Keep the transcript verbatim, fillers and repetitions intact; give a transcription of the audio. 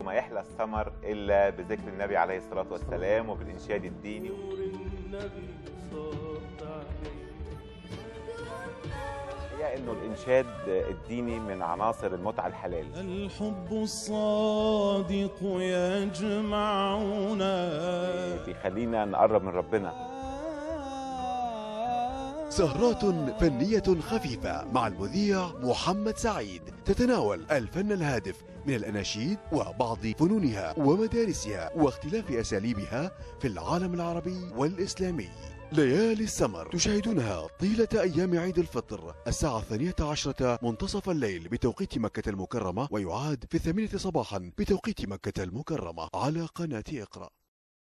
وما يحلى الثمر إلا بذكر النبي عليه الصلاة والسلام وبالإنشاد الديني. هي إنه الإنشاد الديني من عناصر المتعة الحلال. الحب الصادق يجمعنا، بيخلينا نقرب من ربنا. سهرات فنية خفيفة مع المذيع محمد سعيد تتناول الفن الهادف من الأناشيد وبعض فنونها ومدارسها واختلاف أساليبها في العالم العربي والإسلامي. ليالي السمر تشاهدونها طيلة أيام عيد الفطر الساعة الثانية عشرة منتصف الليل بتوقيت مكة المكرمة، ويعاد في الثامنة صباحا بتوقيت مكة المكرمة على قناة إقرأ.